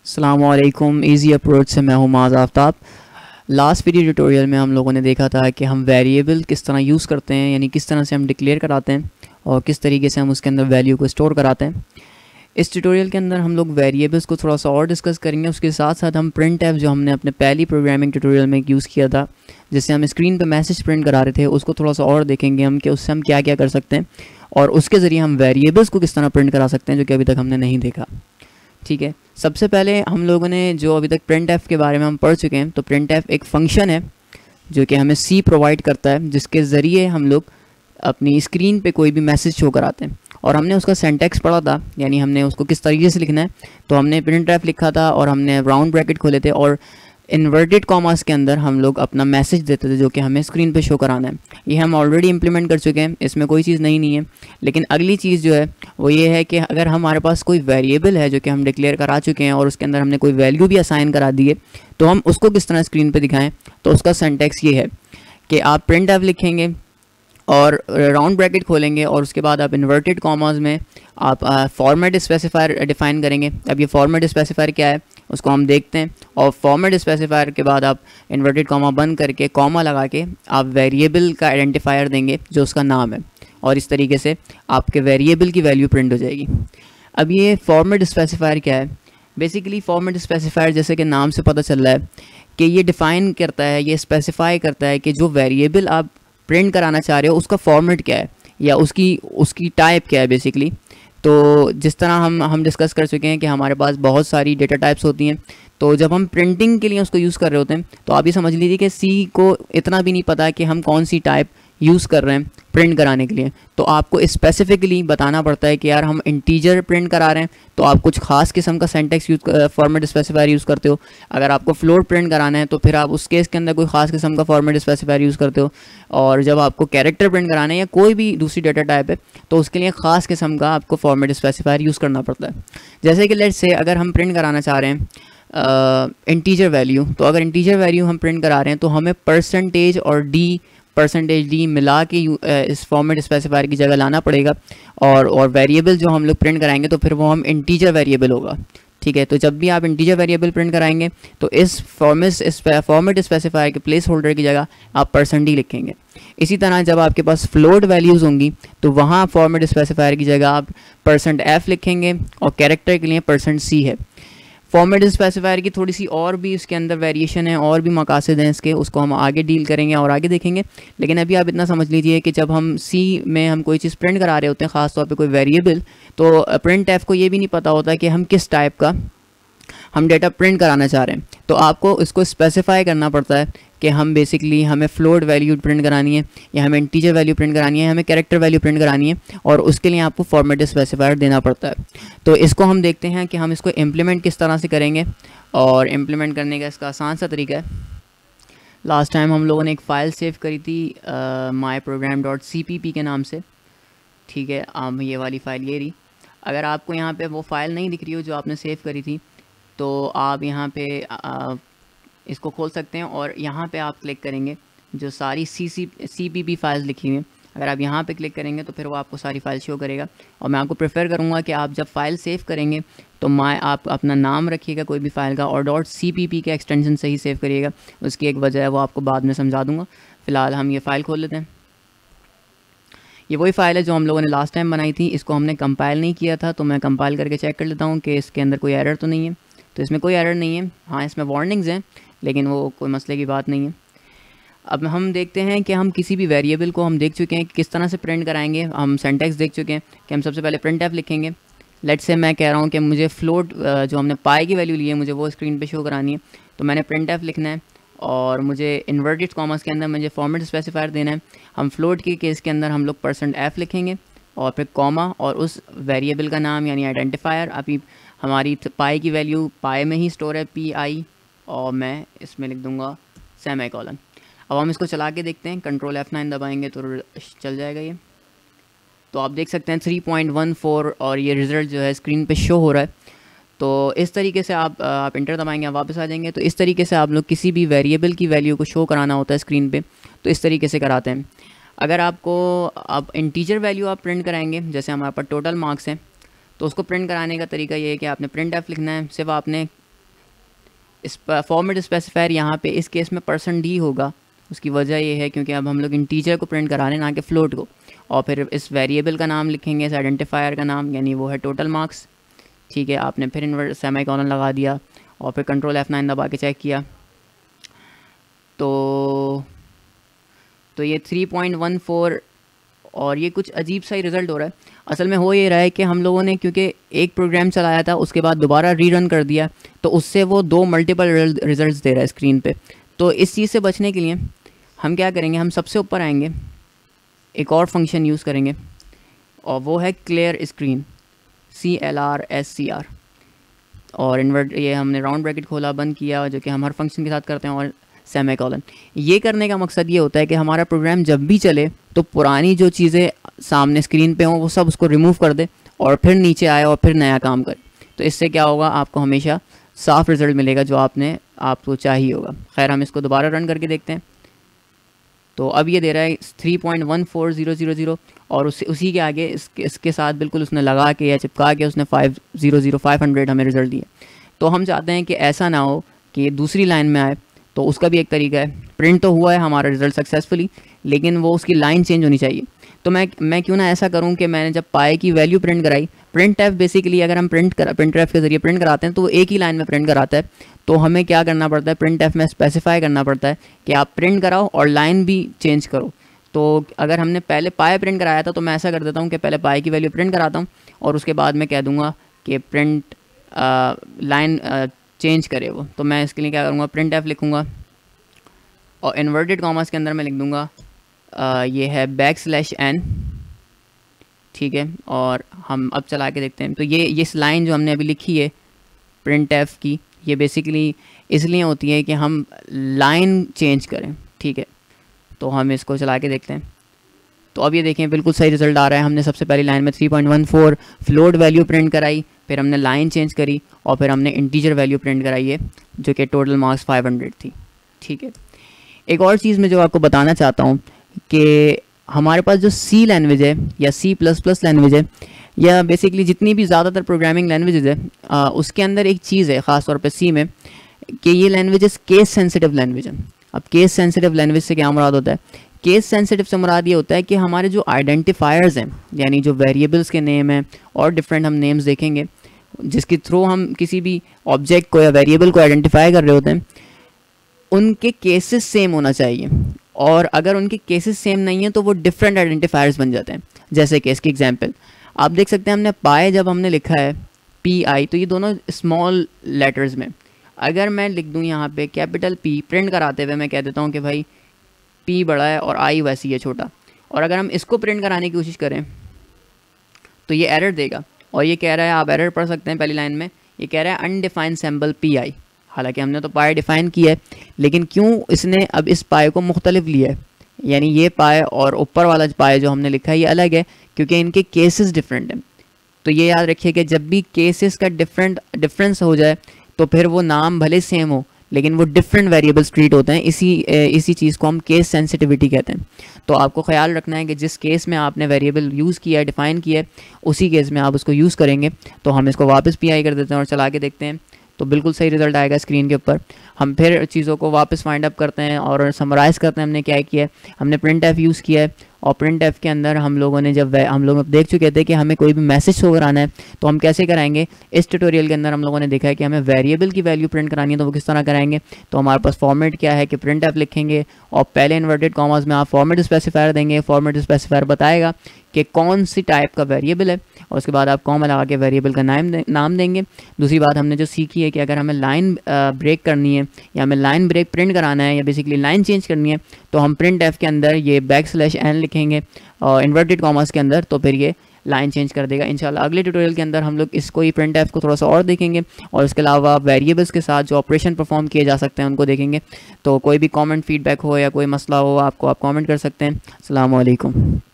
अस्सलामुअलैकुम। Easy approach से मैं हूं Maaz Aftab. Last video tutorial में हम लोगों ने देखा था कि हम वेरिएबल किस तरह यूज़ करते हैं, यानी किस तरह से हम डिक्लेयर कराते हैं और किस तरीके से हम उसके अंदर वैल्यू को स्टोर कराते हैं। इस ट्यूटोरियल के अंदर हम लोग वेरिएबल्स को थोड़ा सा और डिस्कस करेंगे। उसके साथ साथ हम प्रिंट एफ जो हमने अपने पहली प्रोग्रामिंग ट्यूटोरियल में यूज़ किया था, जिससे हम स्क्रीन पर मैसेज प्रिंट करा रहे थे, उसको थोड़ा सा और देखेंगे हम कि उससे हम क्या क्या कर सकते हैं और उसके ज़रिए हम वेरिएबल्स को किस तरह प्रिंट करा सकते हैं, जो कि अभी तक हमने नहीं देखा। ठीक है, सबसे पहले हम लोगों ने जो अभी तक प्रिंट एफ के बारे में हम पढ़ चुके हैं, तो प्रिंट एफ एक फंक्शन है जो कि हमें सी प्रोवाइड करता है, जिसके ज़रिए हम लोग अपनी स्क्रीन पे कोई भी मैसेज शो कराते हैं। और हमने उसका सिंटैक्स पढ़ा था, यानी हमने उसको किस तरीके से लिखना है। तो हमने प्रिंट एफ लिखा था और हमने राउंड ब्रैकेट खोले थे और इन्वर्टेड कॉमास के अंदर हम लोग अपना मैसेज देते थे जो कि हमें स्क्रीन पे शो कराना है। ये हम ऑलरेडी इम्प्लीमेंट कर चुके हैं, इसमें कोई चीज़ नहीं है। लेकिन अगली चीज़ जो है वो ये है कि अगर हमारे पास कोई वेरिएबल है जो कि हम डिक्लेयर करा चुके हैं और उसके अंदर हमने कोई वैल्यू भी असाइन करा दी है, तो हम उसको किस तरह स्क्रीन पर दिखाएँ। तो उसका सिंटैक्स ये है कि आप प्रिंट एफ लिखेंगे और राउंड ब्रैकेट खोलेंगे और उसके बाद आप इन्वर्टेड कॉमास में आप फॉर्मेट स्पेसिफायर डिफ़ाइन करेंगे। अब ये फॉर्मेट स्पेसिफायर क्या है उसको हम देखते हैं। और फॉर्मेट स्पेसिफायर के बाद आप इन्वर्टेड कॉमा बंद करके कॉमा लगा के आप वेरिएबल का आइडेंटिफायर देंगे जो उसका नाम है, और इस तरीके से आपके वेरिएबल की वैल्यू प्रिंट हो जाएगी। अब ये फॉर्मेट स्पेसिफायर क्या है? बेसिकली फॉर्मेट स्पेसिफायर, जैसे कि नाम से पता चल रहा है कि ये डिफ़ाइन करता है, ये स्पेसिफाई करता है कि जो वेरिएबल आप प्रिंट कराना चाह रहे हो उसका फॉर्मेट क्या है या उसकी टाइप क्या है बेसिकली। तो जिस तरह हम डिस्कस कर चुके हैं कि हमारे पास बहुत सारी डेटा टाइप्स होती हैं, तो जब हम प्रिंटिंग के लिए उसको यूज़ कर रहे होते हैं तो आप ये समझ लीजिए कि सी को इतना भी नहीं पता कि हम कौन सी टाइप यूज़ कर रहे हैं प्रिंट कराने के लिए। तो आपको स्पेसिफिकली बताना पड़ता है कि यार हम इंटीजर प्रिंट करा रहे हैं, तो आप कुछ खास किस्म का सिंटैक्स फॉर्मेट स्पेसिफायर यूज़ करते हो। अगर आपको फ्लोट प्रिंट कराना है तो फिर आप उस केस के अंदर कोई खास किस्म का फॉर्मेट स्पेसिफायर यूज़ करते हो। और जब आपको कैरेक्टर प्रिंट कराना है या कोई भी दूसरी डेटा टाइप है, तो उसके लिए ख़ास किस्म का आपको फॉर्मेट स्पेसिफायर यूज़ करना पड़ता है। जैसे कि लेट्स से अगर हम प्रिंट कराना चाह रहे हैं इंटीजर वैल्यू, तो अगर इंटीजर वैल्यू हम प्रिंट करा रहे हैं तो हमें परसेंटेज डी मिला के इस फॉर्मेट स्पेसिफायर की जगह लाना पड़ेगा। और वेरिएबल जो हम लोग प्रिंट कराएंगे तो फिर वो हम इंटीजर वेरिएबल होगा। ठीक है, तो जब भी आप इंटीजर वेरिएबल प्रिंट कराएंगे तो इस फॉर्मेट स्पेसिफायर के प्लेस होल्डर की जगह आप %d लिखेंगे। इसी तरह जब आपके पास फ्लोट वैल्यूज़ होंगी तो वहाँ फॉर्मेट स्पेसिफायर की जगह आप %f लिखेंगे और कैरेक्टर के लिए %c है। फॉर्मेट स्पेसिफायर की थोड़ी सी और भी इसके अंदर वेरिएशन है और भी मकासद हैं इसके, उसको हम आगे डील करेंगे और आगे देखेंगे। लेकिन अभी आप इतना समझ लीजिए कि जब हम सी में हम कोई चीज़ प्रिंट करा रहे होते हैं, ख़ास तौर पे कोई वेरिएबल, तो प्रिंट एफ को ये भी नहीं पता होता कि हम किस टाइप का हम डेटा प्रिंट कराना चाह रहे हैं। तो आपको इसको स्पेसिफाई करना पड़ता है कि हम बेसिकली हमें फ्लोट वैल्यू प्रिंट करानी है या हमें इंटीजर वैल्यू प्रिंट करानी है, हमें कैरेक्टर वैल्यू प्रिंट करानी है, और उसके लिए आपको फॉर्मेट स्पेसिफायर देना पड़ता है। तो इसको हम देखते हैं कि हम इसको इम्प्लीमेंट किस तरह से करेंगे, और इम्प्लीमेंट करने का इसका आसान सा तरीका है। लास्ट टाइम हम लोगों ने एक फ़ाइल सेव करी थी myprogram.cpp के नाम से। ठीक है, ये वाली फ़ाइल ये रही। अगर आपको यहाँ पे वो फ़ाइल नहीं दिख रही हो जो आपने सेव करी थी, तो आप यहाँ पे इसको खोल सकते हैं और यहाँ पे आप क्लिक करेंगे जो सारी CPP फाइल्स लिखी हुई हैं। अगर आप यहाँ पे क्लिक करेंगे तो फिर वो आपको सारी फाइल शो करेगा। और मैं आपको प्रेफर करूँगा कि आप जब फ़ाइल सेव करेंगे तो आप अपना नाम रखिएगा कोई भी फ़ाइल का और .cpp के एक्सटेंशन से ही सेव करिएगा। उसकी एक वजह है, वो आपको बाद में समझा दूँगा। फ़िलहाल हम ये फ़ाइल खोल लेते हैं। ये वही फ़ाइल है जो हम लोगों ने लास्ट टाइम बनाई थी। इसको हमने कंपाइल नहीं किया था, तो मैं कंपाइल करके चेक कर लेता हूँ कि इसके अंदर कोई एरर तो नहीं है। तो इसमें कोई एरर नहीं है। हाँ, इसमें वार्निंग्स हैं, लेकिन वो कोई मसले की बात नहीं है। अब हम देखते हैं कि हम किसी भी वेरिएबल को हम देख चुके हैं किस तरह से प्रिंट कराएंगे। हम सिंटैक्स देख चुके हैं कि हम सबसे पहले प्रिंट एफ लिखेंगे। लेट्स से मैं कह रहा हूँ कि मुझे फ्लोट जो हमने पाई की वैल्यू ली है मुझे वो स्क्रीन पे शो करानी है, तो मैंने प्रिंट एफ लिखना है और मुझे इन्वर्टेड कॉमर्स के अंदर मुझे फॉर्मेट स्पेसिफायर देना है। हम फ्लोट के केस के अंदर हम लोग %f लिखेंगे और फिर कॉमा और उस वेरिएबल का नाम यानी आइडेंटिफायर। अभी हमारी पाई की वैल्यू पाई में ही स्टोर है PI, और मैं इसमें लिख दूंगा सेमीकोलन। अब हम इसको चला के देखते हैं, कंट्रोल F9 दबाएंगे तो चल जाएगा ये। तो आप देख सकते हैं 3.14 और ये रिज़ल्ट जो है स्क्रीन पे शो हो रहा है। तो इस तरीके से आप इंटर दबाएंगे, आप वापस आ जाएंगे। तो इस तरीके से आप लोग किसी भी वेरिएबल की वैल्यू को शो कराना होता है स्क्रीन पे, तो इस तरीके से कराते हैं। अगर आप इंटीजर वैल्यू आप प्रिंट कराएंगे, जैसे हमारे पास टोटल मार्क्स हैं, तो उसको प्रिंट कराने का तरीका ये है कि आपने प्रिंट एफ लिखना है। सिर्फ आपने इस फॉर्मेट स्पेसिफायर यहाँ पे इस केस में %d होगा। उसकी वजह ये है क्योंकि अब हम लोग इंटीजर को प्रिंट करा रहे हैं ना कि फ्लोट को। और फिर इस वेरिएबल का नाम लिखेंगे, इस आइडेंटिफायर का नाम, यानी वो है टोटल मार्क्स। ठीक है, आपने फिर इन्वर्ट सेमीकोलन लगा दिया और फिर कंट्रोल F9 दबा के चेक किया तो ये 3.14 और ये कुछ अजीब सा ही रिज़ल्ट हो रहा है। असल में हो ये रहा है कि हम लोगों ने क्योंकि एक प्रोग्राम चलाया था, उसके बाद दोबारा रीरन कर दिया, तो उससे वो 2 मल्टीपल रिजल्ट्स दे रहा है स्क्रीन पे। तो इस चीज़ से बचने के लिए हम क्या करेंगे, हम सबसे ऊपर आएंगे, एक और फंक्शन यूज़ करेंगे और वो है क्लियर स्क्रीन, CLRSCR। और इन्वर्ट ये हमने राउंड ब्रैकेट खोला, बंद किया, जो कि हम हर फंक्शन के साथ करते हैं, और सेमीकोलन। ये करने का मकसद ये होता है कि हमारा प्रोग्राम जब भी चले तो पुरानी जो चीज़ें सामने स्क्रीन पे हों वो सब उसको रिमूव कर दे और फिर नीचे आए और फिर नया काम करे। तो इससे क्या होगा, आपको हमेशा साफ़ रिज़ल्ट मिलेगा जो आपको चाहिए होगा। खैर, हम इसको दोबारा रन करके देखते हैं। तो अब ये दे रहा है 3.14000 और उसी के आगे इसके साथ बिल्कुल उसने लगा के या चिपका के उसने 500 हमें रिज़ल्ट दिए। तो हम चाहते हैं कि ऐसा ना हो कि दूसरी लाइन में आए, तो उसका भी एक तरीका है। प्रिंट तो हुआ है हमारा रिज़ल्ट सक्सेसफुली, लेकिन वो उसकी लाइन चेंज होनी चाहिए। तो मैं क्यों ना ऐसा करूं कि मैंने जब पाए की वैल्यू प्रिंट कराई, प्रिंट एफ बेसिकली अगर हम प्रिंट एफ के ज़रिए प्रिंट कराते हैं तो वो एक ही लाइन में प्रिंट कराता है। तो हमें क्या करना पड़ता है, प्रिंट एफ में स्पेसिफाई करना पड़ता है कि आप प्रिंट कराओ और लाइन भी चेंज करो। तो अगर हमने पहले पाए प्रिंट कराया था तो मैं ऐसा कर देता हूँ कि पहले पाए की वैल्यू प्रिंट कराता हूँ और उसके बाद मैं कह दूँगा कि प्रिंट लाइन चेंज करे वो। तो मैं इसके लिए क्या करूँगा, प्रिंट एफ लिखूँगा और इन्वर्टेड कॉमर्स के अंदर मैं लिख दूँगा ये है \n। ठीक है, और हम अब चला के देखते हैं। तो ये इस लाइन जो हमने अभी लिखी है प्रिंट एफ की, ये बेसिकली इसलिए होती है कि हम लाइन चेंज करें। ठीक है, तो हम इसको चला के देखते हैं। तो अब ये देखें, बिल्कुल सही रिज़ल्ट आ रहा है। हमने सबसे पहली लाइन में 3.14 फ्लोट वैल्यू प्रिंट कराई, फिर हमने लाइन चेंज करी और फिर हमने इंटीजर वैल्यू प्रिंट कराई है जो कि टोटल मार्क्स 500 थी। ठीक है, एक और चीज़ मैं जो आपको बताना चाहता हूँ कि हमारे पास जो C लैंग्वेज है या C++ लैंग्वेज है या बेसिकली जितनी भी ज़्यादातर प्रोग्रामिंग लैंग्वेजेज है, उसके अंदर एक चीज़ है ख़ास तौर पे C में कि ये लैंग्वेजेस केस सेंसिटिव लैंग्वेज है। अब केस सेंसिटिव लैंग्वेज से क्या मुराद होता है, केस सेंसिटिव से मुराद ये होता है कि हमारे जो आइडेंटिफायर्स हैं, यानी जो वेरिएबल्स के नेम हैं और डिफरेंट हम नेम्स देखेंगे जिसके थ्रू हम किसी भी ऑब्जेक्ट को या वेरिएबल को आइडेंटिफाई कर रहे होते हैं, उनके केसेस सेम होना चाहिए। और अगर उनके केसेस सेम नहीं है तो वो डिफरेंट आइडेंटिफायर्स बन जाते हैं। जैसे कि इसकी एग्जांपल आप देख सकते हैं, हमने पाए जब हमने लिखा है PI तो ये दोनों स्मॉल लेटर्स में, अगर मैं लिख दूं यहाँ पे कैपिटल P प्रिंट कराते हुए मैं कह देता हूँ कि भाई P बड़ा है और I वैसी है छोटा, और अगर हम इसको प्रिंट कराने की कोशिश करें तो ये एरर देगा। और ये कह रहा है, आप एरर पढ़ सकते हैं पहली लाइन में, ये कह रहा है अनडिफाइंड सिंबल PI। हालांकि हमने तो पाए डिफ़ाइन किया है, लेकिन क्यों इसने अब इस पाए को मुख्तलिफ लिया है, यानी ये पाए और ऊपर वाला पाए जो हमने लिखा है ये अलग है क्योंकि इनके केसेस डिफरेंट हैं। तो ये याद रखिए कि जब भी केसेस का डिफरेंस हो जाए तो फिर वो नाम भले सेम हो लेकिन वो डिफरेंट वेरिएबल्स ट्रीट होते हैं। इसी चीज़ को हम केस सेंसिटिविटी कहते हैं। तो आपको ख्याल रखना है कि जिस केस में आपने वेरिएबल यूज़ किया है, डिफ़ाइन किया है, उसी केस में आप उसको यूज़ करेंगे। तो हम इसको वापस PI कर देते हैं और चला के देखते हैं तो बिल्कुल सही रिज़ल्ट आएगा स्क्रीन के ऊपर। हम फिर चीज़ों को वापस फाइंड अप करते हैं और समराइज़ करते हैं हमने क्या किया है। हमने प्रिंट एफ यूज़ किया है और प्रिंट एफ के अंदर हम लोगों ने हम लोग देख चुके थे कि हमें कोई भी मैसेज शो कराना है तो हम कैसे कराएंगे। इस ट्यूटोरियल के अंदर हम लोगों ने देखा है कि हमें वेरिएबल की वैल्यू प्रिंट करानी है तो वो किस तरह कराएंगे। तो हमारे पास फॉर्मेट क्या है कि प्रिंट एफ लिखेंगे और पहले इन्वर्टेड कॉमास में आप फॉर्मेट स्पेसिफायर देंगे। फॉर्मेट स्पेसिफायर बताएगा कि कौन सी टाइप का वेरिएबल है और उसके बाद आप कॉमा लगा के वेरिएबल का नाम देंगे। दूसरी बात हमने जो सीखी है कि अगर हमें लाइन ब्रेक करनी है या हमें लाइन ब्रेक प्रिंट कराना है या बेसिकली लाइन चेंज करनी है तो हम प्रिंट एफ के अंदर ये \n लिखेंगे और इन्वर्टेड कॉमर्स के अंदर, तो फिर ये लाइन चेंज कर देगा। इंशाल्लाह अगले ट्यूटोरियल के अंदर हम लोग इसको ही प्रिंट एफ को थोड़ा सा और देखेंगे और इसके अलावा वेरिएबल्स के साथ जो ऑपरेशन परफॉर्म किए जा सकते हैं उनको देखेंगे। तो कोई भी कमेंट फीडबैक हो या कोई मसला हो आपको, आप कमेंट कर सकते हैं। अस्सलाम वालेकुम।